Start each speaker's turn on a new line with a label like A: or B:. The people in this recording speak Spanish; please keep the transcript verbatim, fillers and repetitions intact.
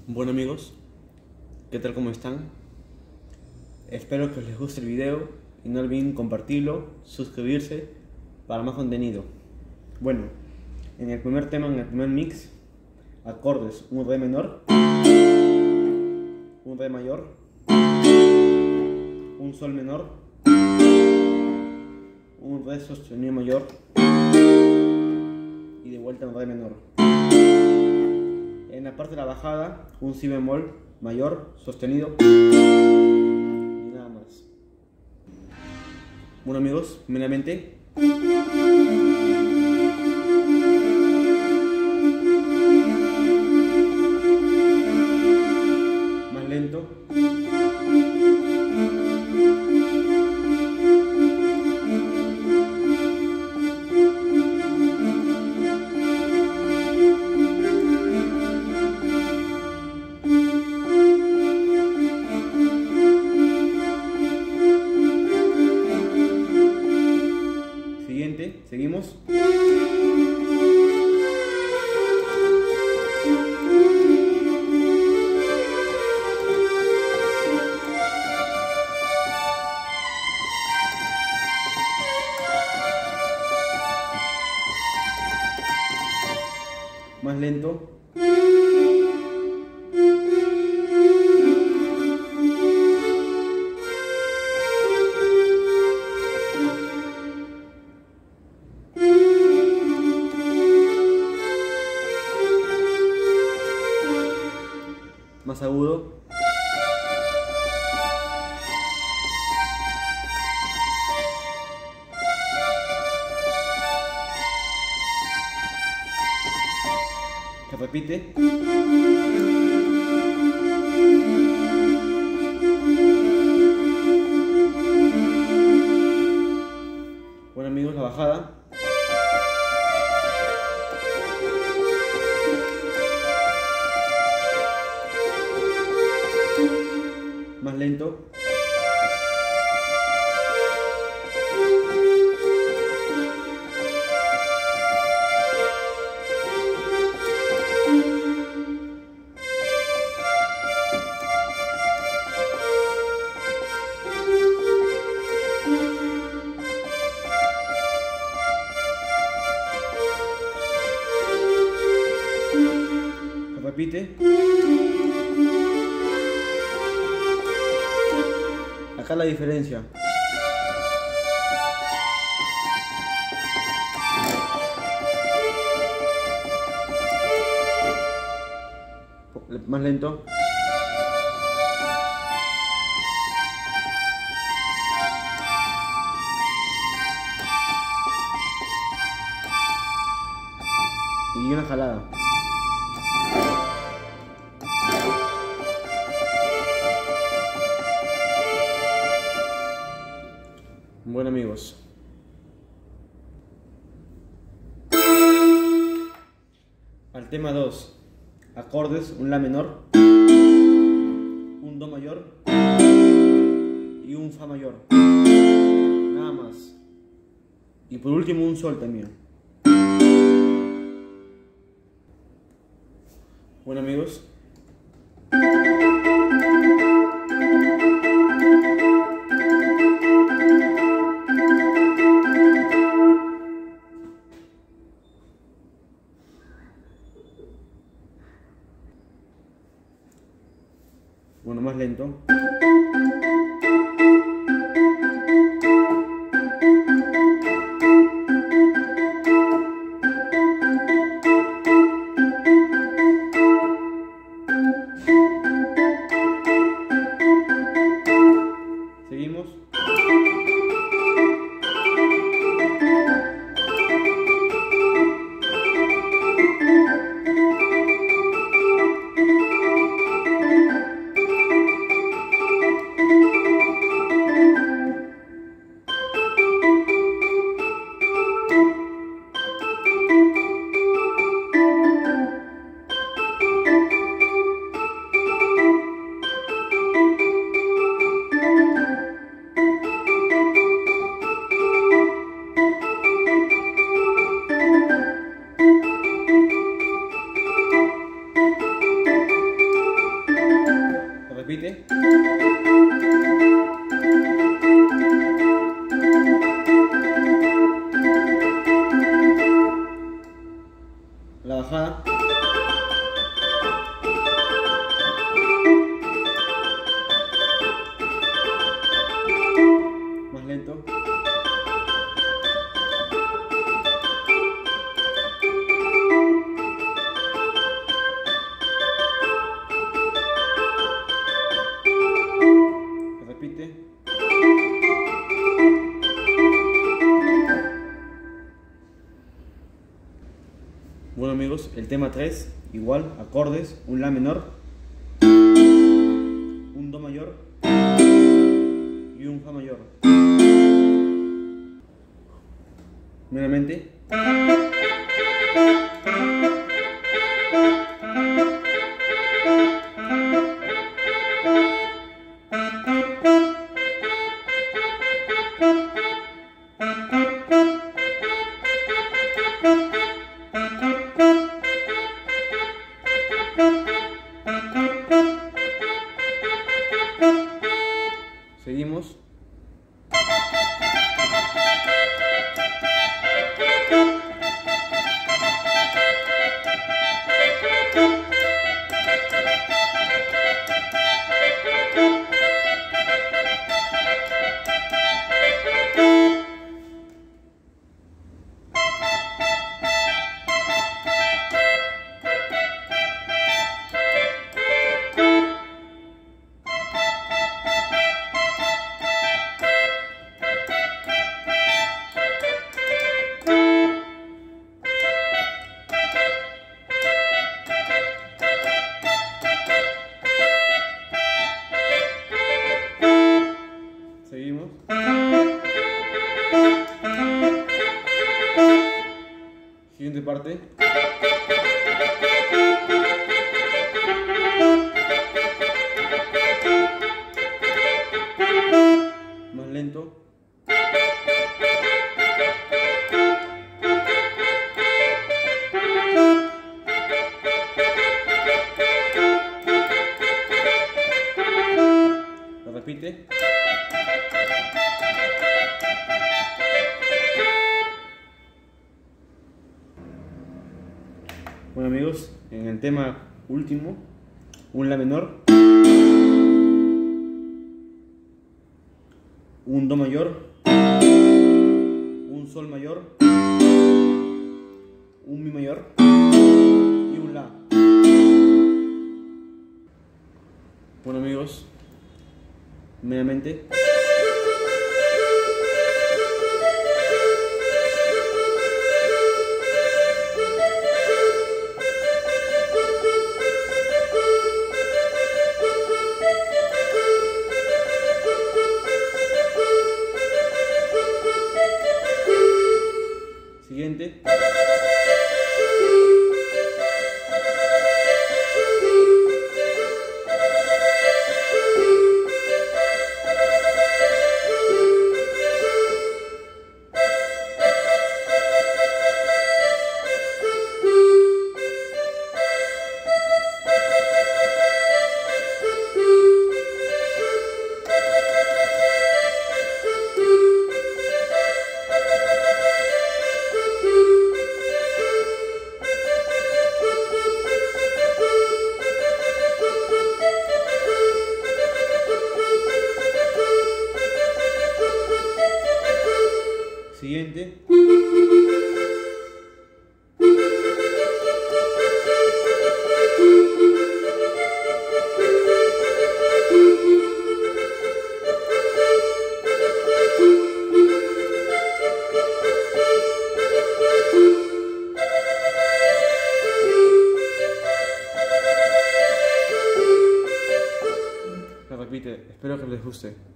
A: Bueno amigos, ¿qué tal? ¿Cómo están? Espero que les guste el video y no olviden compartirlo, suscribirse para más contenido. Bueno, en el primer tema, en el primer mix, acordes: un re menor, un re mayor, un sol menor, un re sostenido mayor y de vuelta un re menor. En la parte de la bajada, un si bemol mayor sostenido y nada más. Bueno amigos, primeramente más lento. Siguiente, seguimos. Más lento. Más agudo. Se repite. Bueno amigos, la bajada. Más lento. Se repite. Acá la diferencia. Más lento. Y una jalada. Bueno amigos, al tema dos, acordes: un la menor, un do mayor y un fa mayor, nada más. Y por último un sol también. Bueno amigos, bueno, más lento. Seguimos. repite. La bajada. Más lento. Repite. Bueno amigos, el tema tres, igual, acordes, un La menor, un Do mayor y un Fa mayor. Nuevamente. Seguimos. Seguimos. Siguiente parte. Más lento. Lo repite. Bueno amigos, en el tema último, un La menor, un Do mayor, un Sol mayor, un Mi mayor y un La. Bueno amigos, meramente. Siguiente. Siguiente. Se repite, espero que les guste.